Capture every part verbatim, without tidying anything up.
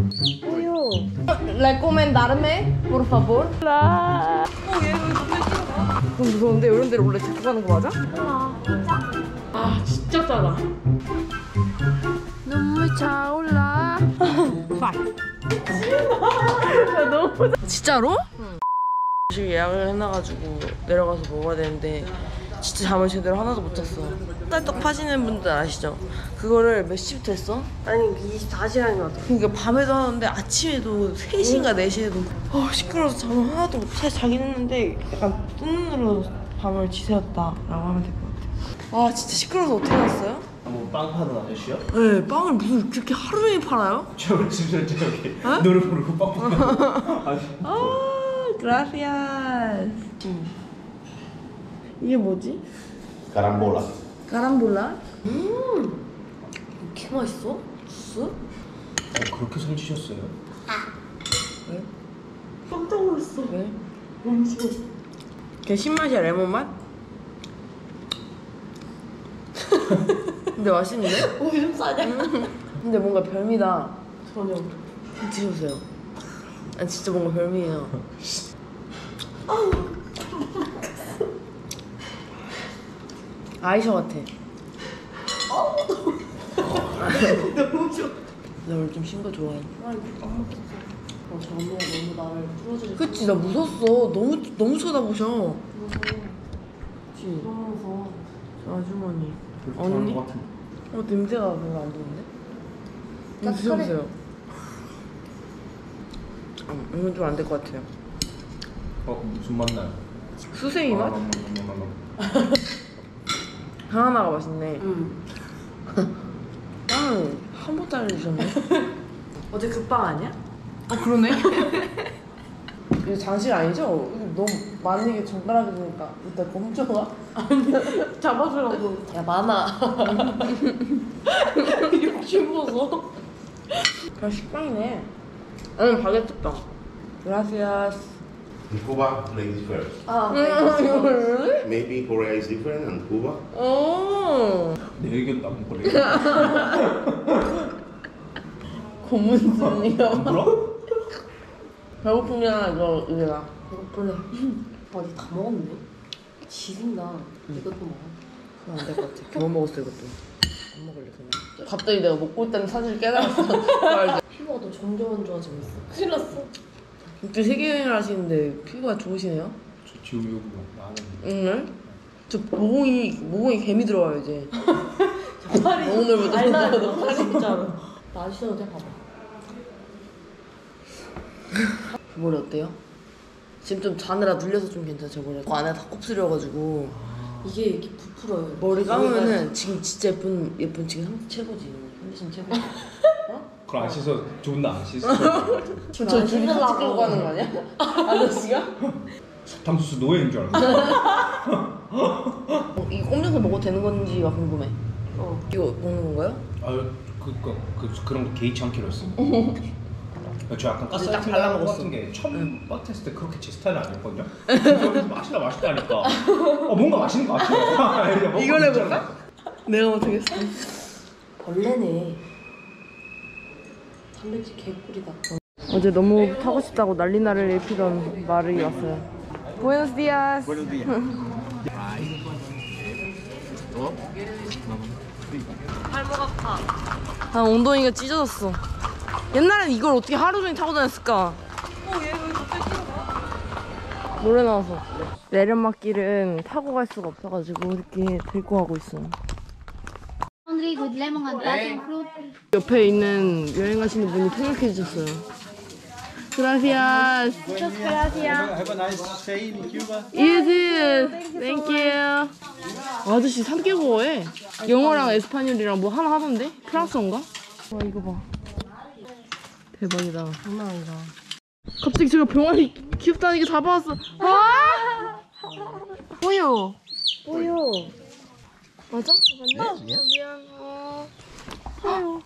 우유. Recomendarme, por favor. 라. 어, 얘 여기 너무 싫어. 좀 무서운데 이런 데로 원래 자꾸 가는 거 맞아? 아, 진짜. 아, 진짜 짜다. 눈물 차올라. 야, 너무 진짜로? 응. 지금 예약을 해놔가지고 내려가서 먹어야 되는데 진짜 잠을 제대로 하나도 못 잤어. 쌀떡 파시는 분들 아시죠? 그거를 몇 시부터 했어? 아니 이십사 시간이 왔다. 그러니까 밤에도 하는데 아침에도 세 시인가 네 시에도 어, 시끄러워서 잠을 하나도 못 자, 자긴 했는데 약간 뜬 눈으로 밤을 지새웠다 라고 하면 될 것 같아. 아 진짜 시끄러워서 어떻게 났어요? 뭐 빵 파는 아저씨요? 네, 빵을 무슨 그렇게 하루 종일 팔아요? 저 지금 저기 노래 부르고 빵 파는 아저씨. 아, gracias. 이게 뭐지? Carambola. 까람볼라? 음, 이렇게 맛있어? 주스? 어, 그렇게 손치셨어요? 왜? 깜짝 놀랐어. 왜? 너무 싫어. 그냥 신맛이야, 레몬 맛? 근데 맛있는데? 오줌 싸냐? 근데 뭔가 별미다. 전혀. 드셔보세요. 아 진짜 뭔가 별미예요. 아이셔 같아. 너무 좋아. 나 원래 좀 신 거 좋아해. 아, 어, 저 언니가 너무 나를 풀어주고. 그치, 나 무섭어. 너무 너무 쳐다보셔. 무서워. 그치. 너무 무서워. 저 아주머니. 언니? 어, 냄새가 별로 안 좋은데? 이거 드셔보세요. 어, 이건 좀 안 될 것 같아요. 어 무슨 맛 나요? 수세미 맛? 하나가 맛있네. 응. 빵을 한 보따리 주셨네. 어제 그 빵 아니야? 아 그러네. 이거 장식 아니죠? 너무 많은 게 전달하게 되니까 이따 그거 훔쳐가? 아니 잡아주라고. 야 많아. 욕심보소. 그냥 식빵이네. 응 바게트 빵. Gracias. In Cuba, ladies first. 아, really? Maybe Korea is different and Cuba. 오. 내 의견도 안 그래. 고문순이가 물어? 배고프냐 이거 이거야. 배고플래. 어디 다 먹었네? 지린다. 이것도 먹어. 그럼 안 될 것 같아. 겨우 먹었어 이것도. 안 먹을래 그냥. 갑자기 내가 먹고 있다는 사실을 깨달았어. 피부가 더 점점 안 좋아지고 있어. 큰일 났어. 그때 세계여행을 하시는데 피부가 좋으시네요? 저 지금 여기 나는. 응? 저 모공이 모공이 개미 들어와요 이제. 팔이 오늘부터 알다 진짜로. 마셔도 돼 봐봐. 그 머리 어때요? 지금 좀 자느라 눌려서 좀 괜찮아 저 머리. 그 안에 다 곱슬이어가지고 이게 이렇게 부풀어요. 머리 감으면은 지금 진짜 예쁜 예쁜 지금 상태 최고지. 컨디션 최고지. 그걸 안 씻어 존나 안 씻어. 저 둘이 같이 끌고 가는 거 아니야? 아저씨가? 사탕수수 노예인 줄 알았어. 어, 이거 꼼장서 먹어도 되는 건지가 궁금해. 어. 이거 먹는 건가요? 아유 그거 그, 그 그런 거 개의치 않기로 했어. 저 약간 딱 가스라이팅 발라 같은 먹었어. 게 처음 맡았을 때 그렇게 제 스타일은 아니었거든요. 그래서 맛있다 맛있다니까. 어 뭔가 맛있는 거 같아. 이걸 해볼까? 내가 못하겠어. 벌레네. 단백질 개꿀이다. 어제 너무 타고 싶다고 난리나를 일피던 말이 왔어요. Buenos días. Buenos días. 발목 아파. 아 엉덩이가 찢어졌어. 옛날엔 이걸 어떻게 하루 종일 타고 다녔을까? 어, 얘 왜 갑자기 뛰어가? 노래 나와서. 내리막길은 타고 갈 수가 없어가지고 이렇게 들고 가고 있어. Laundry with lemon and passion fruit. 옆에 있는 여행하시는 분이 통역해 주셨어요. Gracias. Muchas gracias. Have a nice stay in Cuba. You too. Thank you. 아저씨 삼개국어에 영어랑 에스파뇰이랑 뭐 하나 하던데? 프랑스어인가? 와 이거 봐. 대박이다. 장난 아니다. 갑자기 제가 병아리 귀엽다는 게 잡아왔어. 아! 우유. 우유. 맞아? 맞네? 어, 미안. 어. 아유.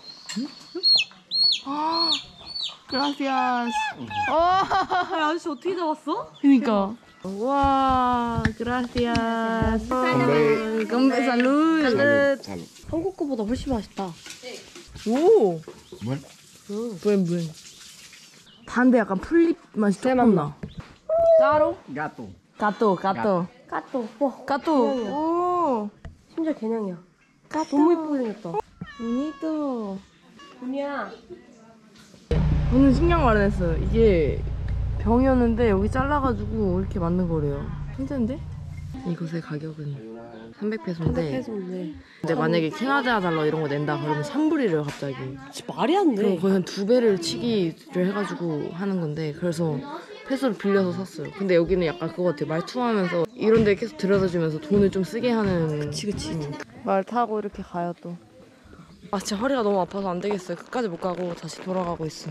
아. 그라시아스. 어. 아저씨 어떻게 잡았어? 그니까. 와, 그라시아스. 건배. 건배 살루. 한국 거보다 훨씬 맛있다. 오. Bueno, 부엔 부엔. 단데 약간 풀잎 맛이 조금 나. 따로? Gato. 가또 가또 까또. 와, 가또. 개냥이야. 오. 심지어 개냥이야. 너무 예쁘게 생겼다. 보니또. 분이야. 저는 신경 마련했어요. 이게 병이었는데 여기 잘라가지고 이렇게 만든 거래요. 괜찮은데? 이곳의 가격은 삼백 페소인데 해소인데. 근데 만약에 캐나다 달러 이런 거 낸다 그러면 삼 불이래요 갑자기. 진짜 말이 안 그럼 돼. 거의 한 두 배를 치기를 해가지고 하는 건데 그래서 페소를 빌려서 샀어요. 근데 여기는 약간 그거 같아요. 말투하면서 이런 데 계속 들여다주면서 돈을 좀 쓰게 하는. 그치, 그치. 음. 말 타고 이렇게 가요 또. 아 진짜 허리가 너무 아파서 안 되겠어요. 끝까지 못 가고 다시 돌아가고 있어.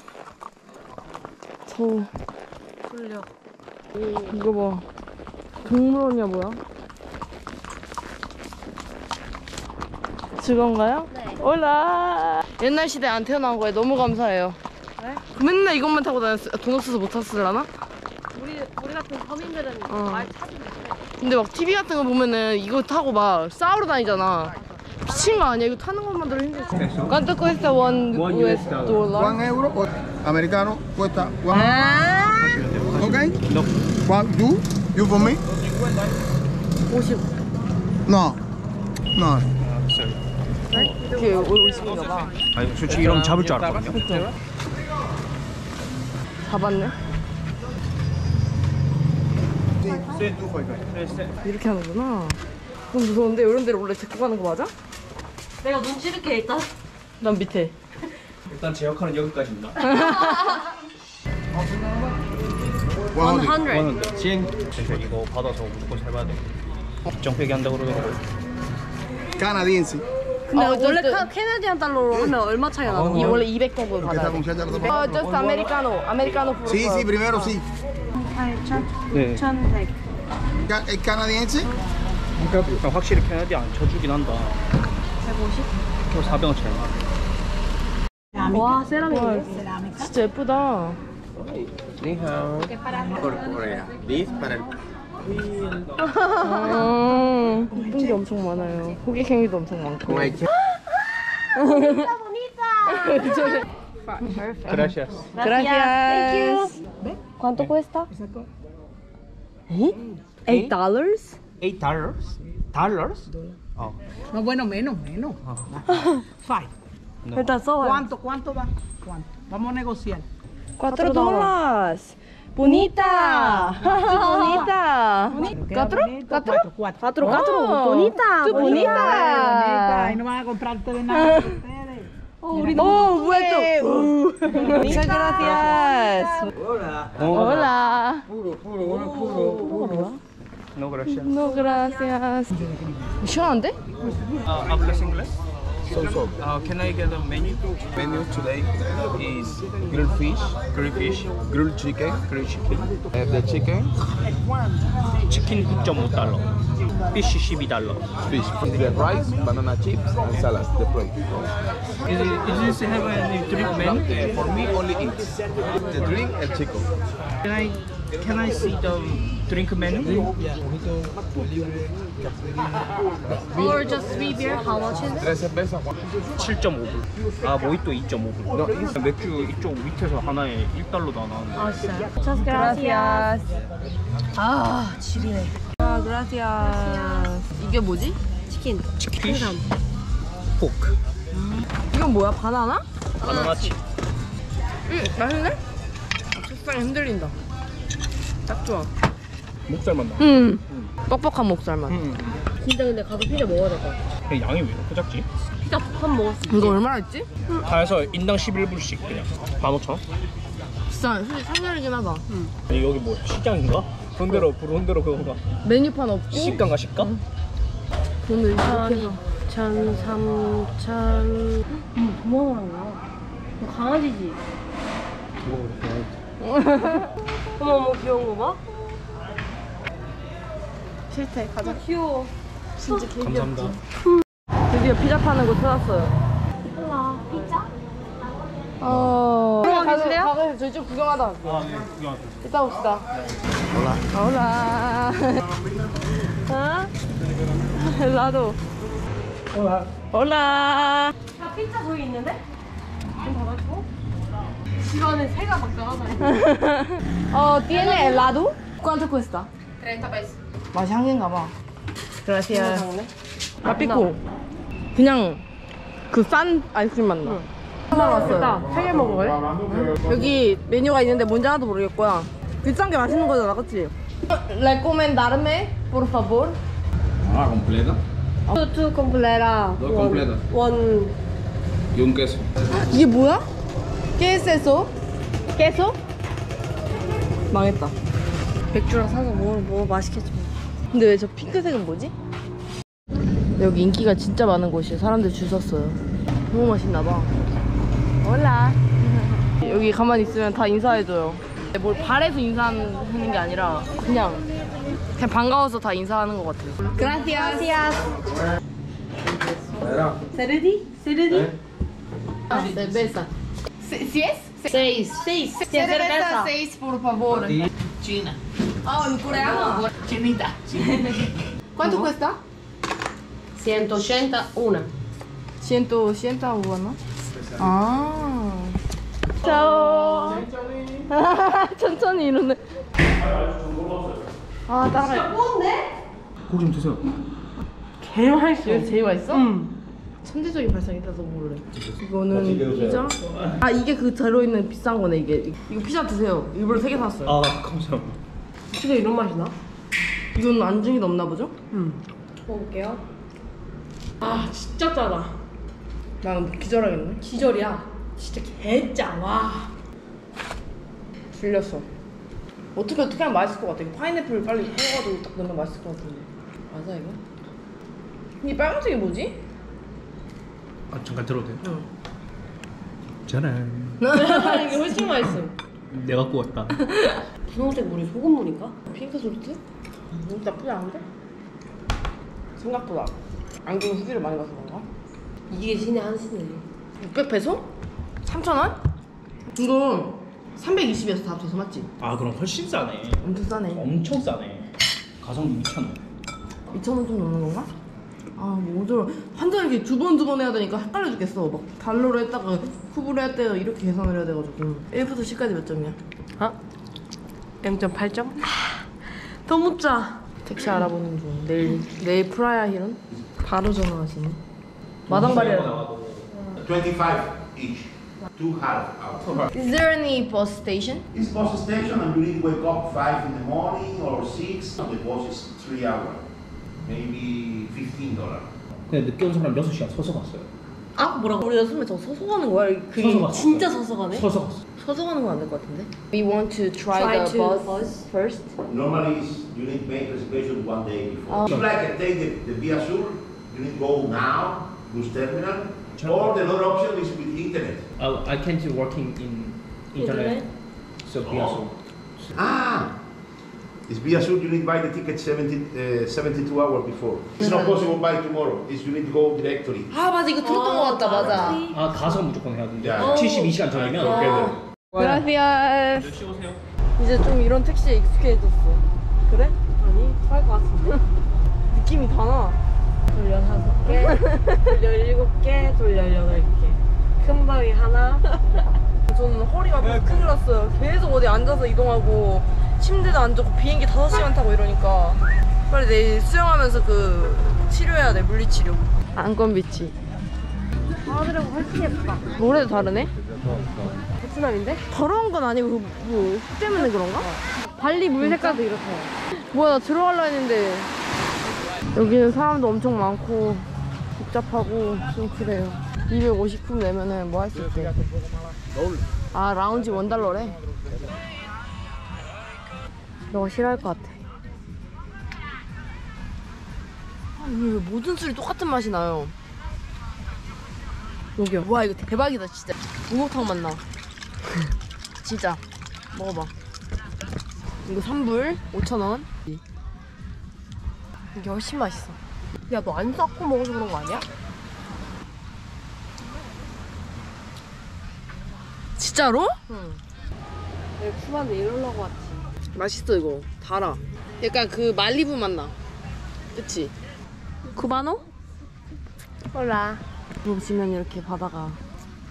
저 풀려. 이거 봐. 동물원이야 뭐야? 즐거운가요? 네. 올라. 옛날 시대 안 태어난 거에 너무 감사해요. 왜? 맨날 이것만 타고 다녔어. 돈 없어서 못 탔으려나? 우리, 우리 같은 서민들은 어. 말 타지 못해. 근데 막 티비 같은 거 보면은 이거 타고 막 싸우러 다니잖아. 미친 거 아니야? 이거 타는 것만으로 힘들지. ¿Cuánto cuesta one U S dollar? One euro o- americano cuesta one. 아 Okay? One, you? You for me? 오십. No. No. 이게 오십인가 봐. 아니 솔직히 이런 잡을 줄 알았거든요. 잡았네. 이렇게 하는구나. 그럼 무서운데 이런 데를 원래 데리고 가는 거 맞아? 내가 눈치 이렇게 일단. 난 밑에. 일단 제 역할은 여기까지입니다. one hundred. 원한데 진 이거 받아서 무조건 해봐야 돼. 정폐기 한다고 그러더라고. Canadiense. 근데 어, 원래 어쨌든- 카, 캐나디안 달러로 하면 얼마 차이가 나는 이 거야? 원래 이백 정도 ¿Qué 받아야 esta 돼. muchacha lo 어, toma? just americano. americano por Sí, sí, favor. primero sí. 네. Ca- ¿Es canadiense? 그냥 확실히 캐나디 안 쳐주긴 한다. 백오십? 저 사백 원짜리. 와, 세라믹이네. 진짜 예쁘다. Por Corea. This para el 음, 예쁜 게 엄청 많아요. 호객행위도 엄청 많고. Gracias. Gracias. ¿Cuánto cuesta? Eight dollars? Eight dollars? Dollars? 어. No, bueno, menos, menos. Five. 일단 써봐요. ¿Cuánto, cuánto va? ¿Cuánto? Vamos a negociar. Cuatro dólares. Bonita. Bonita. ¿Cuatro? Bonito, ¿Cuatro? Cuatro, cuatro. Cuatro, cuatro. Oh, Bonita. tú bonita. bonita. Ay, no van a comprarte de nada ustedes. Oh, bueno. Muchas gracias. Hola. Hola. No, gracias. No, gracias. 시원한데? Uh, ¿Hablas inglés? So, so. Uh, can I get a menu? Menu today is grilled fish, Grilled fish, grilled chicken, grilled chicken. uh, the chicken, 치킨 구 점 오 달러. 피쉬 십이 달러. fish, the rice, banana chips, and salad, the plate. Is, it, is this have any drink menu? Uh, for me, only eat the drink and chicken. Can I can I see the drink menu? Or just three beer, how much is it? Tres cervezas. 칠 점 오 불. 아 모히또 이 점 오 불. No, it's 맥주 이쪽 밑에서 하나에 일 달러도 안 하는데. 아, 진짜요? Muchas gracias. 아, 지리네. 아, gracias. 이게 뭐지? 치킨. 피쉬. 포크. 이건 뭐야? 바나나? 바나나 칩. 응, 맛있네? 책상이 흔들린다. 딱 좋아. 목살만 나. 응. 뻑뻑한 목살만. 음. 진짜 근데 가서 피자 먹어야 될 것 같아. 양이 왜 이렇게 작지? 피자 한 먹었어. 이거 얼마나 했지? 다 해서 인당 십일 불씩 그냥 만 오천 원? 비싸. 솔직히 상렬이긴 하다. 아니 여기 뭐 시장인가? 그런대로 그런대로 그건가? 메뉴판 없고 시가인가 시가? 돈을 이렇게 해서. 천, 삼천. 음, 고마워한 거야. 너 강아지지? 어머, 어머, 귀여운 거 봐. 싫대. 가자. 귀여워. 진짜 개 귀엽지? 감사합니다. 드디어 피자 파는 곳 찾았어요. 콜라, 피자? 어. 구경 가실래요? 가서 저희 좀 구경하다 갈게요. 아, 네, 구경. 이따 봅시다. 올라. 올라. 어? 나도. 올라. 올라. 아, 피자 저기 있는데? 시간에 새가 막강하다. 어, tiene helado? ¿Cuánto cuesta? treinta pesos. 맛이 한개인가 봐. Gracias. 마피코. 그냥 그 싼 아이스크림 맛 나. 하나 왔어요. 세 개 먹어요? 여기 메뉴가 있는데 뭔지 하나도 모르겠고요. 비싼 게 맛있는 거잖아, 그치? Recomendarme, por favor. Ah, completa. Two, two completa. Dos completas. One. Y un queso. 이게 뭐야? ¿Qué es eso? queso? 망했다. 맥주랑 사서 먹으면 뭐 맛있겠지 뭐. 근데 왜 저 핑크색은 뭐지? 여기 인기가 진짜 많은 곳이에요. 사람들 줄 섰어요. 너무 맛있나 봐. 올라. 여기 가만히 있으면 다 인사해줘요. 뭘 바래서 인사하는 게 아니라 그냥 그냥 반가워서 다 인사하는 것 같아요. Gracias. Seredi? Seredi? Cerveza. ¿Sí es? Seis. Seis. Cerveza seis, por favor. China. Ah, en coreano. Chinita. ¿Cuánto cuesta? ciento ochenta, una. ciento ochenta won, ¿no? 아. 짜오. 천천히 이러네. 아, 따라해. 고기 좀 드세요. 개 맛있어. 이거 제일 맛있어? 응. 천재적인 발상이다, 너 몰래. 이거는 피자? 아, 이게 그 들어있는 비싼 거네, 이게. 이거 피자 드세요. 일부러 세 개 샀어요. 아, 감사합니다. 진짜 이런 맛이 나? 이건 안중이도 없나 보죠? 응. 먹어볼게요. 아, 진짜 짜다. 나는 기절하겠네. 기절이야. 진짜 개짜. 와. 질렸어. 어떻게 어떻게 하면 맛있을 것 같아. 이거 파인애플 빨리 구워가지고 딱 넣으면 맛있을 것 같은데. 맞아 이거? 이 빨간색이 뭐지? 아, 잠깐 들어도 돼요? 응. 짜란. 이게 훨씬 맛있어. 내가 구웠다. 분홍색 물이 소금물인가? 핑크 솔트? 음, 나쁘지 않은데? 생각보다 안경 후기를 많이 가서 그런가? 이게 신의 한 신이네. 육백 페소? 삼천 원? 이거 삼백이십에서 다 돼서 맞지? 아, 그럼 훨씬 싸네. 엄청 싸네. 엄청 싸네. 가성비 이천 원. 이천 원 좀 넘는 건가? 아, 뭐 어쩌라. 한 잔 이렇게 두 번 두 번 해야 되니까 헷갈려 죽겠어. 막 달러로 했다가 후불로 했다가 이렇게 계산을 해야 돼가지고. 일부터 십까지 몇 점이야? 어? 영 점 팔 점? 더 묻자. 택시 알아보는 중. 내일 내일 프라야 힐은 바로 전화하시네. 마당발이야. twenty-five each, two half hours. Is there any bus station? It's bus station and you need to wake up five in the morning or six. The bus is three hours, maybe fifteen dollars. 근데 늦게 온 사람 여섯 시간 서서 갔어요. 아, 뭐라고? 우리 여섯 명저 서서 가는 거야? 그게 서서 갔어. 진짜 서서 가네? 서서 갔어. 서서 가는 건 안 될 것 같은데? We want to try, Try the to bus, bus. first. Normally, is you need to make reservation one day before. Oh. If you like take the, the Via Sur, you need to go now, bus terminal, or the other option is with internet. Uh, I can't working in internet. So Oh. Ah! It's Via Sur, you need to buy the ticket seventy, uh, seventy-two hours before. It's not possible by tomorrow. It's you need to go directly. 아, 맞아. 이거 들었던 것 같다. 맞아. 아, 가서 무조건 해야 된대. 야. 칠십이 시간 전이면. Okay. Gracias. 몇 시 오세요? 이제 좀 이런 택시에 익숙해졌어. 그래? 아니, 토할 것 같은데? 느낌이 다 나. 돌려 다섯 개, 돌려 일곱 개, 돌려 여덟 개. 큰 바위 하나. 저는 허리가 다 큰일 났어요. 계속 어디 앉아서 이동하고 침대도 안 좋고 비행기 다섯 시간 타고 이러니까 빨리 내일 수영하면서 그 치료해야 돼. 물리치료. 안건비치. 바다들하고 훨씬 예쁘다. 노래도 다르네? 베트남인데? 더러운 건 아니고 그 뭐, 흙 때문에 그런가? 발리 물 색깔도 이렇다. 뭐야, 나 들어가려 했는데 여기는 사람도 엄청 많고 복잡하고 좀 그래요. 이백오십 품 내면은 뭐 할 수 있대. 아, 라운지 원 달러래. 너가 싫어할 것 같아. 아니, 왜 모든 술이 똑같은 맛이 나요? 여기요. 와, 이거 대박이다 진짜. 우목탕 맛 나. 진짜 먹어봐. 이거 삼 불 오천 원. 이게 훨씬 맛있어. 야, 너 안 섞고 먹어서 그런 거 아니야? 진짜로? 응. 내가 푸만데 이러려고 왔지. 맛있어. 이거 달아. 약간 그 말리부 맛 나. 그치? 쿠바노? 몰라. 보시면 이렇게 바다가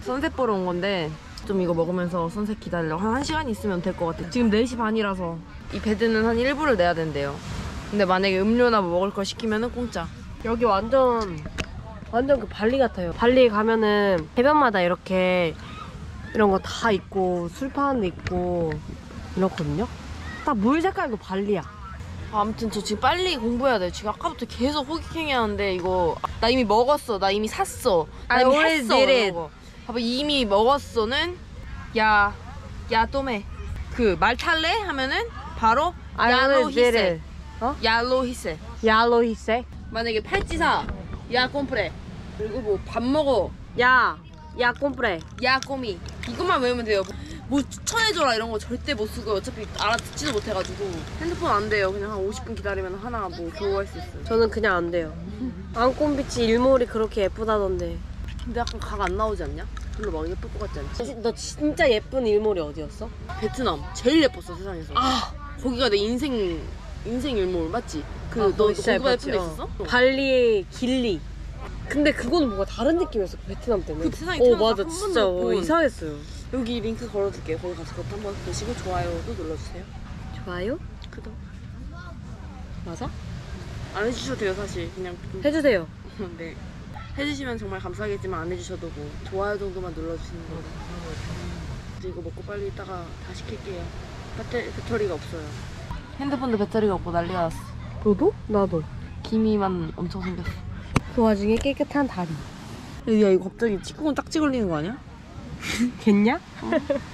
선셋 보러 온 건데 좀 이거 먹으면서 선셋 기다리려고 한 1시간 있으면 될 것 같아요. 지금 네 시 반이라서 이 배드는 한 일부를 내야 된대요. 근데 만약에 음료나 뭐 먹을 거 시키면은 공짜. 여기 완전 완전 그 발리 같아요. 발리 가면은 해변마다 이렇게 이런 거 다 있고 술 파는 데 있고 이렇거든요. 딱 물 색깔도 발리야. 아무튼 저 지금 빨리 공부해야 돼요. 지금 아까부터 계속 호기행위 하는데 이거 나 이미 먹었어. 나 이미 샀어. 나 I 이미 already 했어. did it. 이러고. 봐봐 이미 먹었어는 야, 야 또메 그 말 탈래? 하면은 바로 I 야로 already did 히세. it. 어? 야로 히세. 야로 히세. 만약에 팔찌사 야 꼼프레 그리고 뭐 밥 먹어 야, 야 꼼프레. 야 꼬미 이것만 외우면 돼요. 뭐 추천해줘라 이런 거 절대 못 쓰고 어차피 알아듣지도 못해가지고 핸드폰 안 돼요. 그냥 한 오십 분 기다리면 하나 뭐 교환할 수 있어요. 저는 그냥 안 돼요. 앙콘비치 일몰이 그렇게 예쁘다던데. 근데 약간 각 안 나오지 않냐? 별로 막 예쁠 것 같지 않지? 너 진짜 예쁜 일몰이 어디였어? 베트남 제일 예뻤어 세상에서. 아 거기가 내 인생 인생 일몰 맞지? 그 아, 너 거기 진짜 거기가 예쁜 데 예뻤지. 있었어? 어. 발리의 길리. 근데 그거는 뭔가 다른 느낌이었어. 그 베트남 때문에. 그 세상에 어 태어나서 맞아 한 진짜 번도 못 어, 본. 이상했어요. 여기 링크 걸어둘게요. 거기 가서 그것도 한번 보시고 좋아요도 눌러주세요. 좋아요? 구독 맞아? 안 해주셔도 돼요 사실. 그냥 해주세요. 네 해주시면 정말 감사하겠지만 안 해주셔도 뭐 좋아요 정도만 눌러주시는 거예요. 이제 이거 먹고 빨리 이따가 다 시킬게요. 배터, 배터리가 없어요. 핸드폰도 배터리가 없고 난리가 났어. 너도? 나도. 기미만 엄청 생겼어. 그 와중에 깨끗한 다리. 야 이거 갑자기 치구건 딱지 걸리는 거 아니야? 겠냐? 어.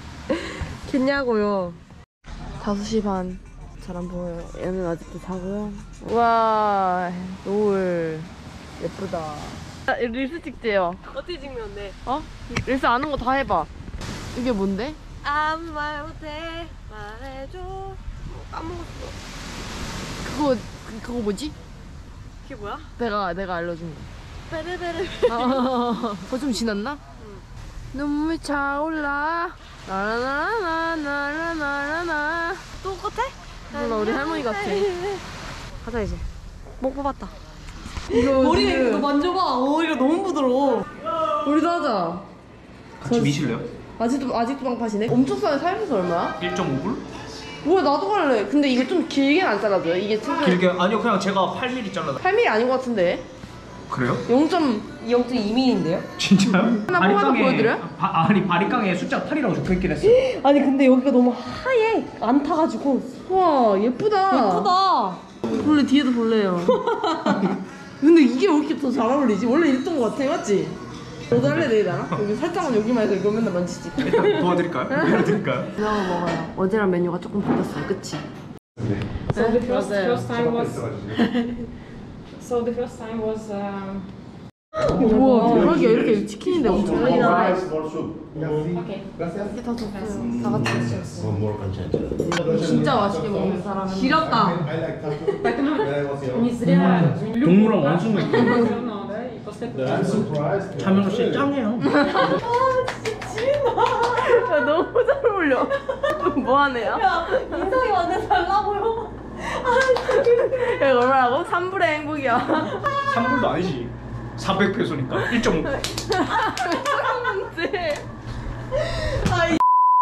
겠냐고요. 다섯 시 반. 잘 안 보여요. 얘는 아직도 자고요. 우와 노을 예쁘다. 릴스 찍재요. 어떻게 찍면 돼? 어? 릴스 아는 거 다 해봐. 이게 뭔데? 아무 말 못해 말해줘. 뭐 까먹었어. 그거 그, 그거 뭐지? 그게 뭐야? 내가 내가 알려준 거. 베르베르. 그거 좀 지났나? 응. 눈물 차올라. 나라나라나라나라나. 똑같아? 몰라 우리 할머니 같아. 가자 이제. 목 뽑았다. 머리 너 만져봐. 머리가 너무 부드러워. 우리도 하자. 같이 미실래요? 아직도 아직도 방파시네. 엄청 싸네. 살면서 얼마야? 일 점 오 불? 뭐야 나도 갈래. 근데 이게 좀 길게 안 잘라줘요? 이게 특별. 길게 아니요 그냥 제가 팔 밀리미터 잘라다. 팔 밀리미터 아닌 것 같은데. 그래요? 영 점 영 점 이 밀리미터인데요? 진짜요? 하나 뽑아서 보여드려요? 바, 아니 바리깡에 숫자 팔이라고 적혀있긴 했어. 아니 근데 여기가 너무 하얘. 안 타가지고. 와 예쁘다. 예쁘다. 볼래 뒤에도 볼래요. 근데 이게 왜 이렇게 더 잘 어울리지? 원래 이랬던 것 같아 맞지? 너도 할래 내일 나랑? 여기 살짝만 여기만 해서 이거 맨날 만지지. 일단 도와드릴까요? 도와드릴까요? 그냥 먹어요. 어제랑 메뉴가 조금 바뀌었어요. 그치? So the first, 맞아요. first time was so the first time was um, 우와 대박이야. 이렇게 치킨인데 엄청 많이 나와. Rice, more soup. okay. 이게 다 줬어요. 다 같이. One more pancetta. 진짜 맛있게 먹는 사람은 지렸다. Не зря. 동물원 원숭이 Всё равно, да, и после этого. 차명호 씨 짱해요. 야 너무 잘 어울려. 뭐하는 애야? 인상이 완전 달라 보여. 야 이거 얼마라고? 삼 불의 행복이야. 삼 불도 아니지. 사백 페소니까 일 점 오. 아